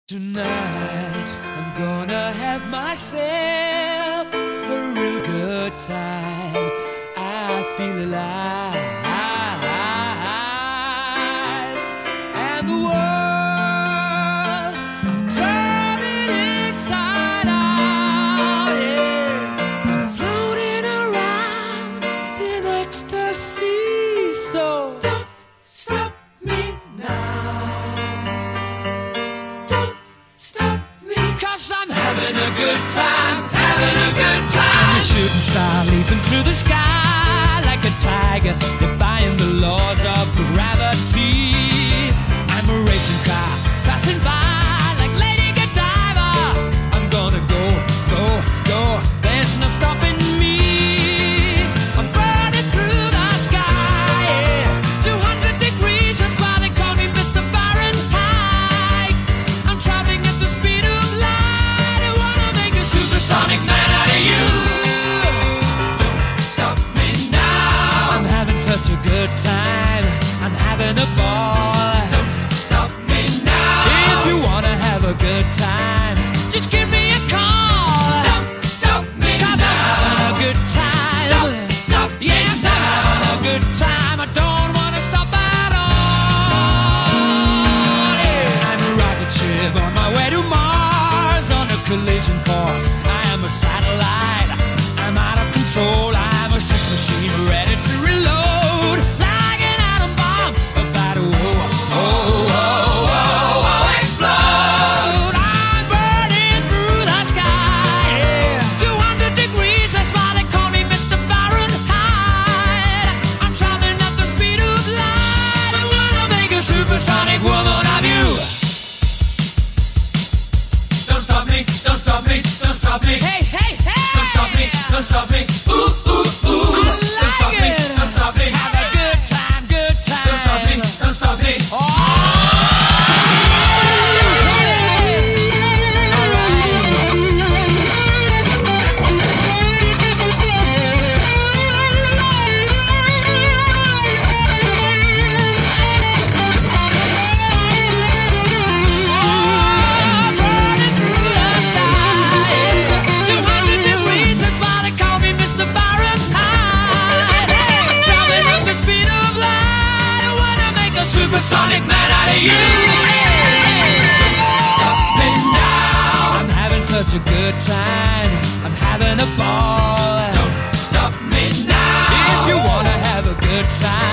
Tonight, I'm gonna have myself a real good time. I feel alive, and the world, I'm turning inside out. Yeah. I'm floating around in ecstasy, so don't stop me now. Cause I'm having a good time, having a good time. I'm a shooting star leaping through the sky like a tiger, defying the laws of gravity. I'm a racing car passing by like Lady Godiva. I'm gonna go, go, go, there's no stopping me. I'm burning through the sky, yeah. 200 degrees, that's why they call me Mr. Fahrenheit. I'm traveling at the speed of light. I wanna make a supersonic man out of you. Don't stop me now. I'm having such a good time, I'm having a ball. Don't stop me now. If you wanna have a good time, just give me a call. Don't stop me now. 'Cause I'm having a good time. Don't stop me now. Yes, I'm having a good time. I don't wanna stop at all. Yeah. I'm a rocket ship on my way to Mars on a collision course. I am a satellite. I'm out of control. I'm a sex machine ready to reload like an atom bomb about to explode. I'm burning through the sky, yeah. 200 degrees, that's why they call me Mr. Fahrenheit. I'm traveling at the speed of light. I wanna make a supersonic woman of you. Don't stop me, don't stop me, don't stop me. Hey, hey, hey! Don't stop me, don't stop me. Ooh, ooh, ooh. Don't stop me, don't stop me. Have a good time, good time. Don't stop me, don't stop me. Supersonic man out of you. Don't stop me now. I'm having such a good time, I'm having a ball. Don't stop me now. If you wanna have a good time,